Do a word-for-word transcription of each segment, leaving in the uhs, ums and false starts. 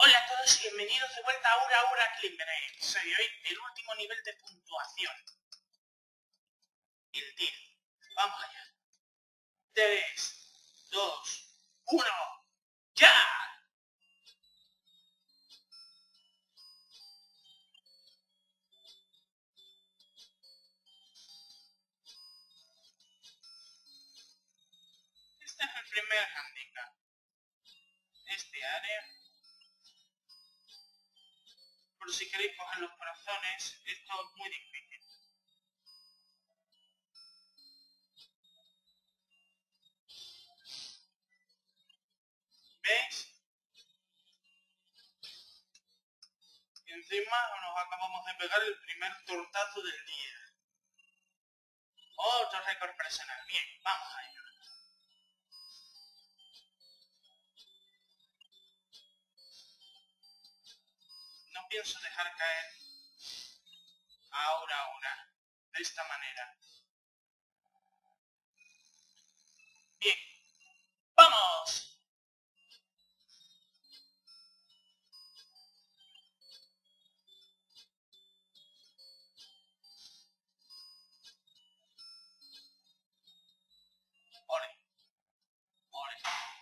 Hola a todos y bienvenidos de vuelta a Ura Ura Clickbait. Soy hoy el último nivel de puntuación. El diez. Vamos allá. tres, dos, uno, ¡ya! Este es el primer handicap. Este área. Por si queréis coger los corazones, esto es muy difícil. ¿Veis? Y encima nos acabamos de pegar el primer tortazo del día. Otro récord personal. Bien, vamos a ello. No pienso dejar caer ahora, ahora, de esta manera. Bien, ¡vamos! Ole, ole.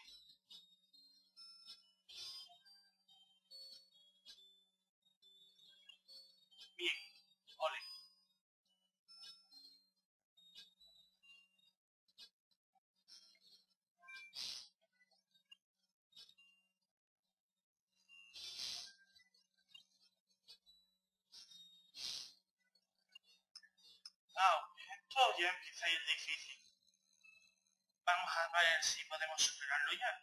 Bien, ole. Ah, esto ya empieza a ir difícil. Vamos a ver si podemos superarlo ya.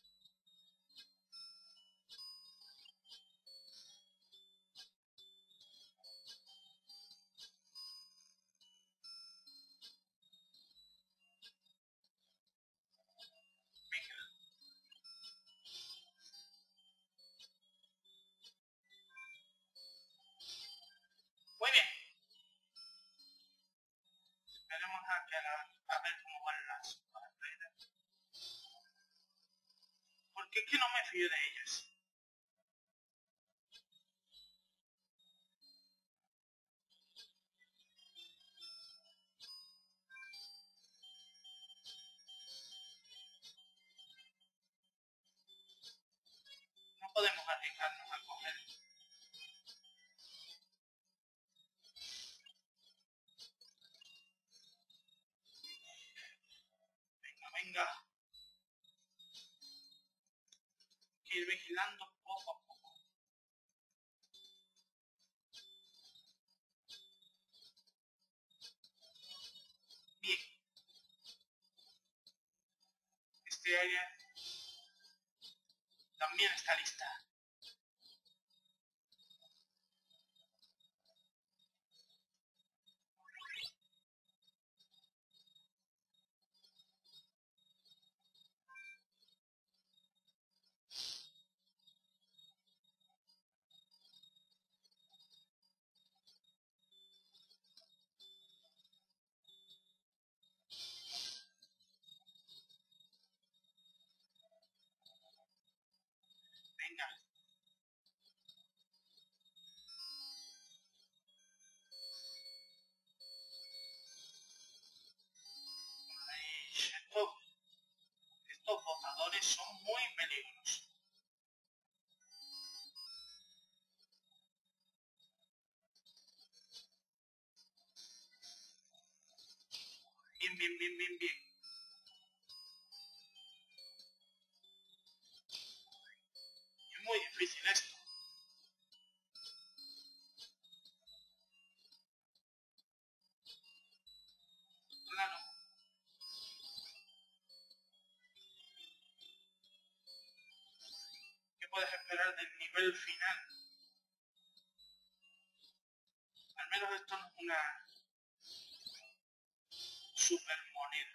Venga. Muy bien. Esperemos a, que a, la, a ver cómo van las partidas. Porque es que no me fío de ellas. No podemos arriesgarnos a coger. Venga, venga. Hay que ir vigilando poco a poco. Bien. Este área también está lista. Venga. Estos, estos botadores son muy peligrosos. Bien, bien, bien, bien, bien. Es muy difícil esto. Claro. ¿Qué puedes esperar del nivel final? Al menos esto no es una super moneda.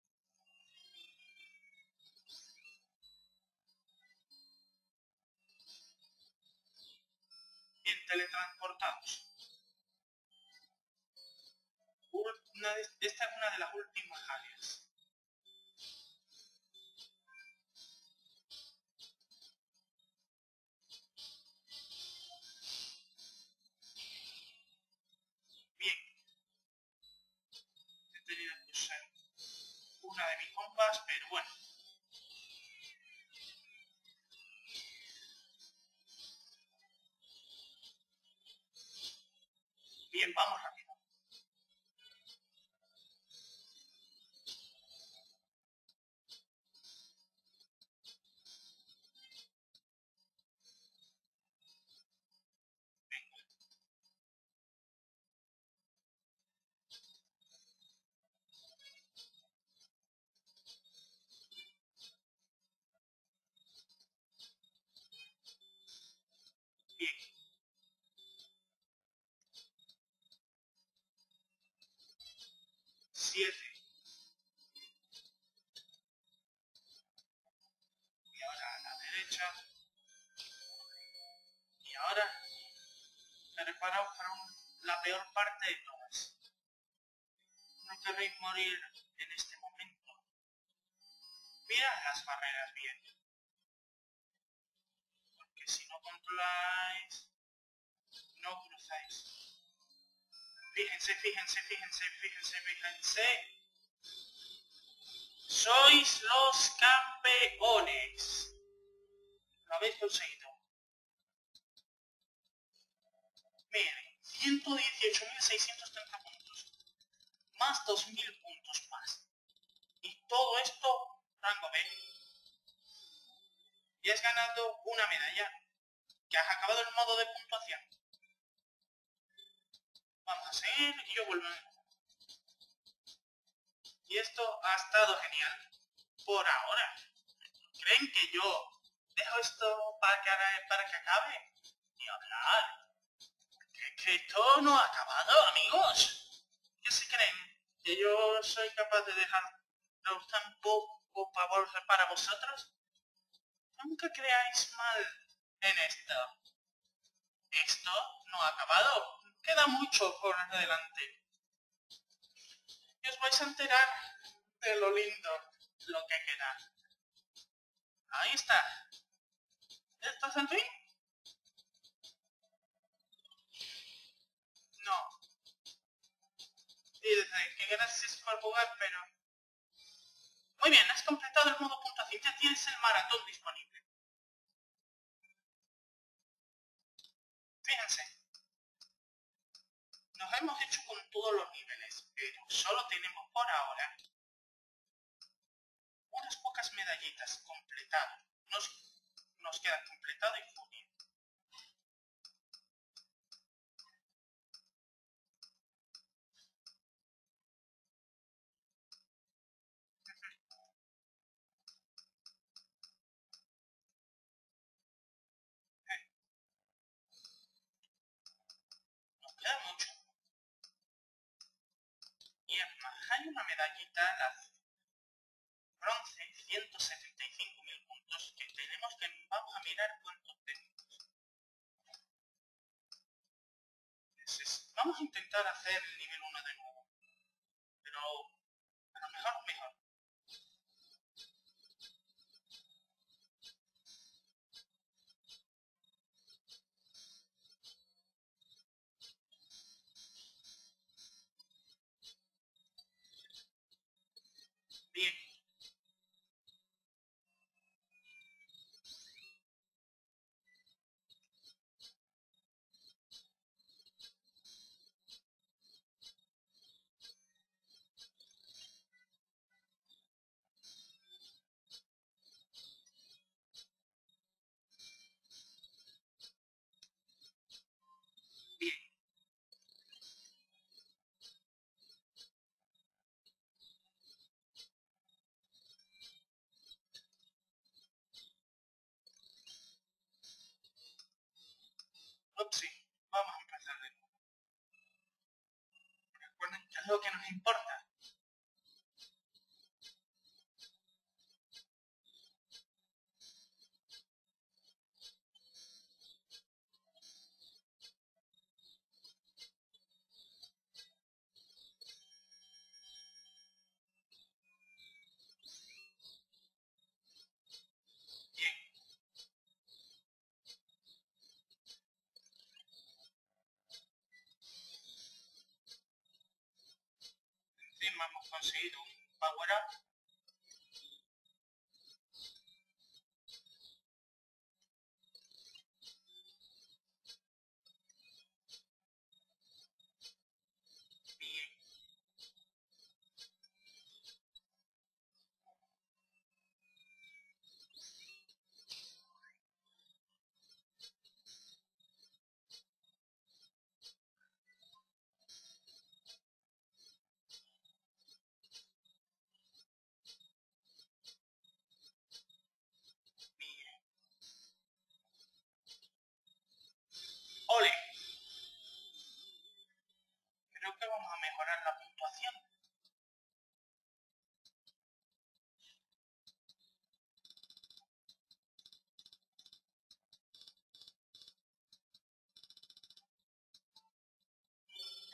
Bien teletransportados. Una de, esta es una de las últimas áreas. mis compas, pero bueno. Bien, vamos rápido. Venga. Bien. Siete. Y ahora a la derecha. Y ahora preparaos para un, la peor parte de todas. No querréis morir en este momento. Mirad las barreras bien. Porque si no controláis, no cruzáis. Fíjense, fíjense, fíjense, fíjense, fíjense. Sois los campeones. Lo habéis conseguido. Miren, ciento dieciocho mil seiscientos treinta puntos. Más dos mil puntos más. Y todo esto, rango B. Y has ganado una medalla. Que has acabado el modo de puntuación. Vamos a seguir y yo vuelvo. Y esto ha estado genial. Por ahora. ¿Creen que yo dejo esto para que, para que acabe? Ni hablar. ¿Que, que esto no ha acabado, amigos? ¿Qué se creen? ¿Que yo soy capaz de dejarlo tan poco para vosotros? Nunca creáis mal en esto. Esto no ha acabado. Queda mucho por delante. Y os vais a enterar de lo lindo, lo que queda. Ahí está. ¿Estás en fin? No. Y desde que gracias por jugar, pero... Muy bien, has completado el modo puntuación. Ya tienes el maratón disponible. Fíjense. Nos hemos hecho con todos los niveles, pero solo tenemos por ahora unas pocas medallitas completadas. Nos, nos quedan completado y Furia. Nos queda mucho. Y además hay una medallita, la bronce, ciento setenta y cinco mil puntos, que tenemos que... Vamos a mirar cuánto tenemos. Entonces, vamos a intentar hacer el nivel uno de nuevo. Pero a lo mejor mejor. Bien. Bien. Upsi. Vamos a empezar de nuevo. Recuerden que es lo que nos importa. Bien. Encima hemos conseguido un power up.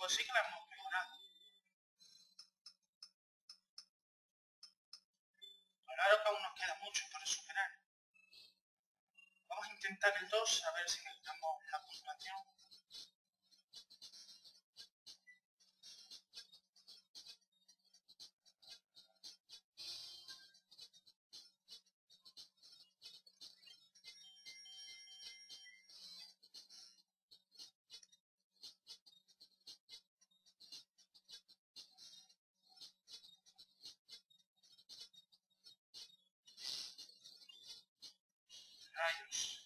pues sí que la hemos mejorado. Claro que aún nos queda mucho por superar. Vamos a intentar el dos, a ver si necesitamos la puntuación. Rayos.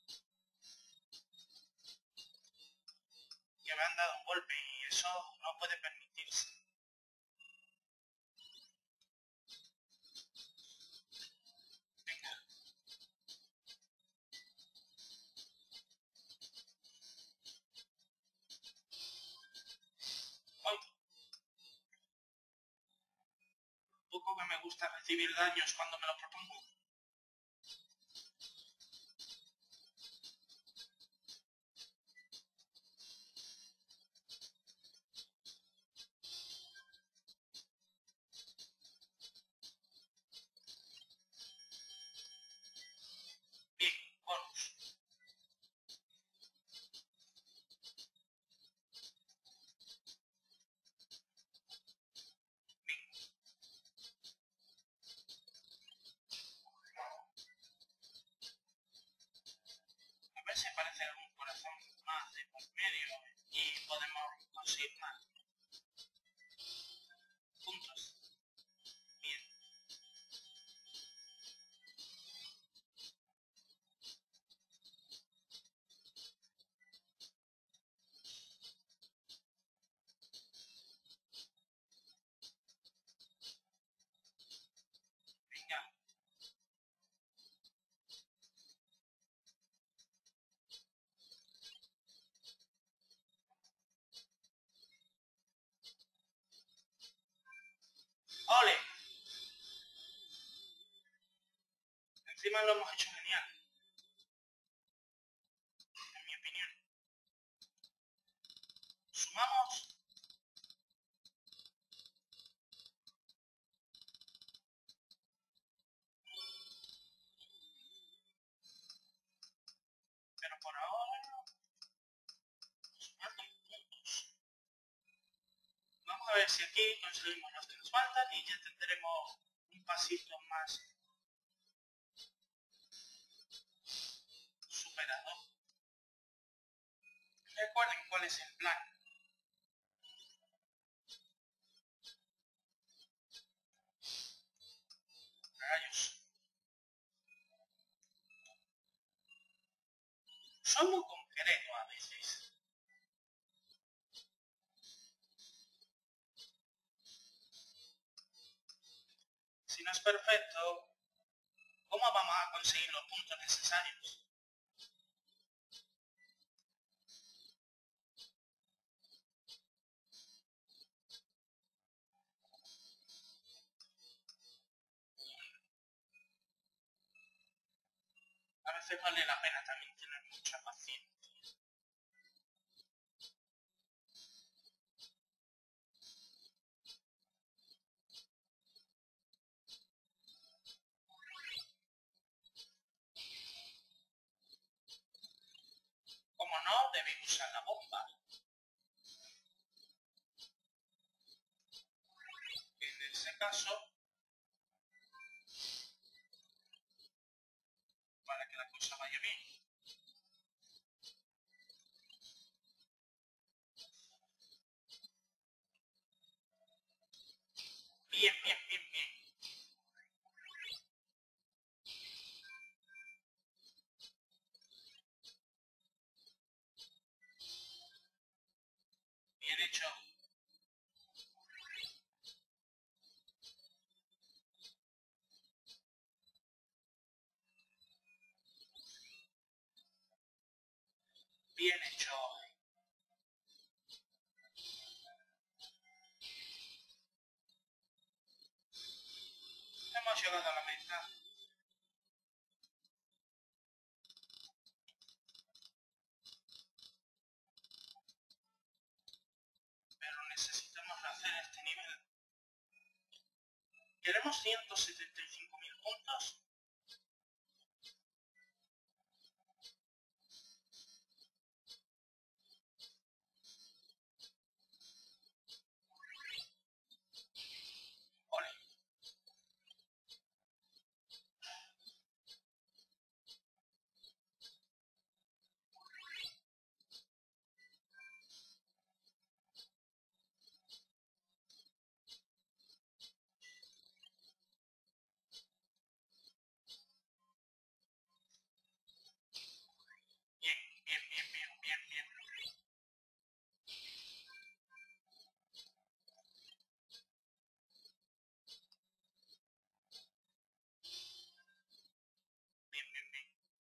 Que me han dado un golpe y eso no puede permitirse. Venga. Hoy. Poco que me gusta recibir daños cuando me lo propongo. Bien, bonus. A ver si aparece algún corazón más de por medio y podemos conseguir más puntos. Bien. Venga. ¡Ole! Encima lo hemos hecho genial, en mi opinión. Sumamos. Pero por ahora, sumando puntos. Vamos a ver si aquí conseguimos los que nos faltan y ya tendremos un pasito más superado. Recuerden cuál es el plan. Rayos. Soy muy concreto a veces. Si no es perfecto, ¿cómo vamos a conseguir los puntos necesarios? A veces vale la pena también tener mucha paciencia. Como no, debéis usar la bomba. En ese caso, para que la cosa vaya bien. Bien, bien, bien, bien. Bien hecho. Bien hecho. Hemos llegado a la meta. ciento setenta y cinco mil puntos. Ole. Bien, bien, bien, bien, bien, bien. Bien, bien, bien.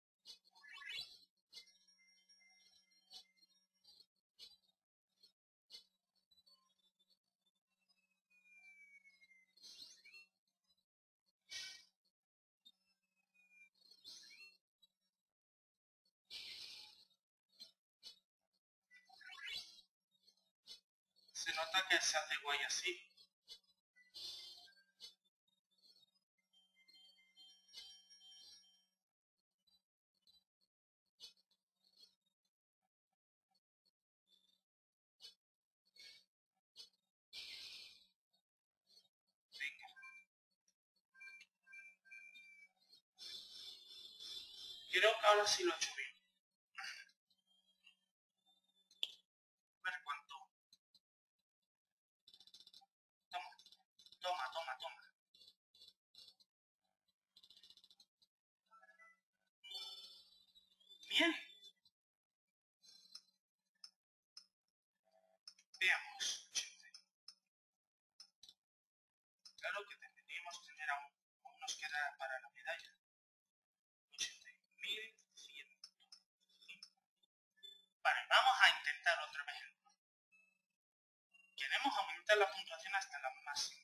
Se nota que se hace guay así. Venga. Creo que ahora sí lo he hecho bien. A ver cuánto. Toma, toma, toma, toma. Bien. Veamos. Claro que deberíamos tener aún, aún nos queda para la medalla. ochenta mil cien. Vale, vamos a intentar otra vez. Queremos aumentar la puntuación hasta la máxima.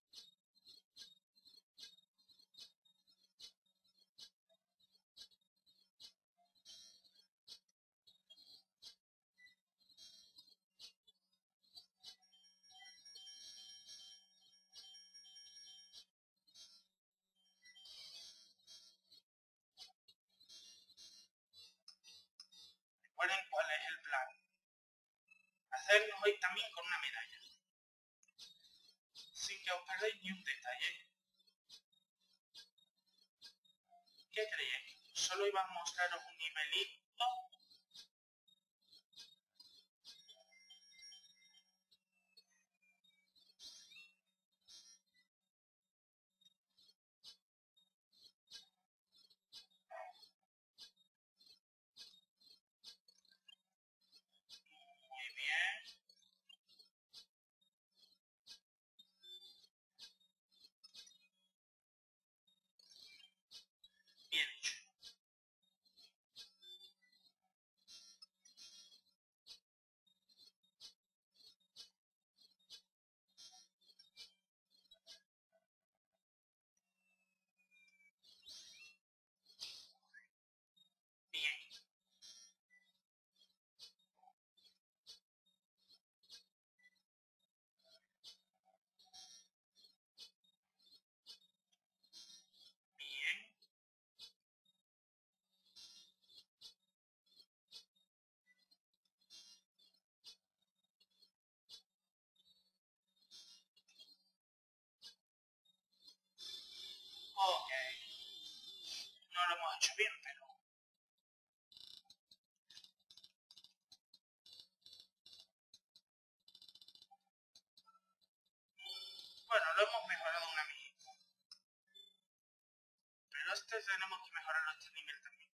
Recuerden cuál es el plan. Hacernos hoy también con una medalla. Sin que os perdáis ni un detalle. ¿Qué creéis? Solo iba a mostraros un nivelito. Muy bien. Bien hecho. Bien. Bien. Ok. No lo hemos hecho bien, pero... Bueno, lo hemos mejorado una milla. Pero este tenemos que mejorarlo a este nivel también.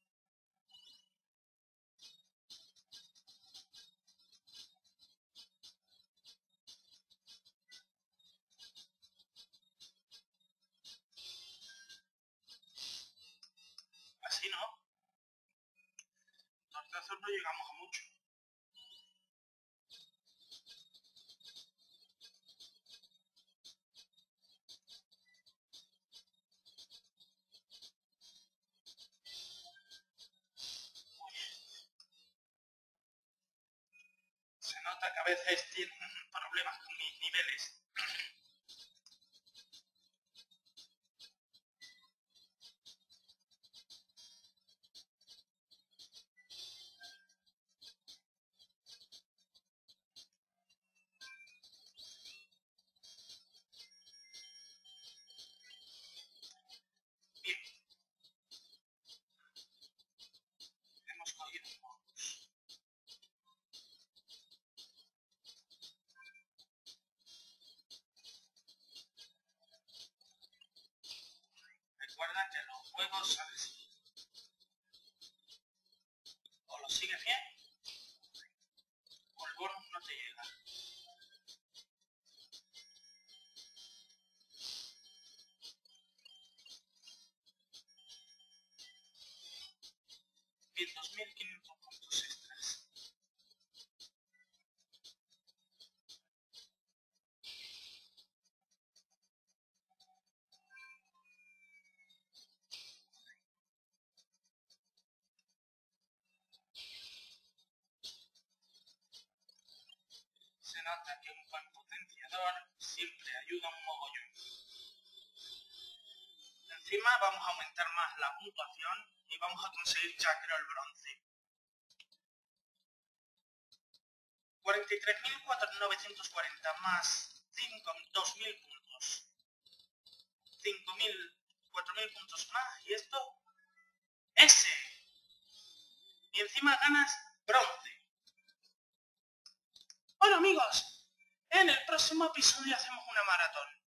Así no. Tortazos no llegamos a mucho. Se nota que a veces tienen problemas con mis niveles. recuerda que los juegos son así. O lo sigues bien, o el bonus no te llega. Bien, dos mil quinientos puntos extras. Se nota que un buen potenciador siempre ayuda un mogollón. Encima vamos a aumentar más la puntuación y vamos a conseguir ya creo el bronce. cuarenta y tres mil novecientos cuarenta más cinco, dos mil puntos. cinco mil, cuatro mil puntos más y esto, ese. Y encima ganas bronce. Bueno amigos, en el próximo episodio hacemos una maratón.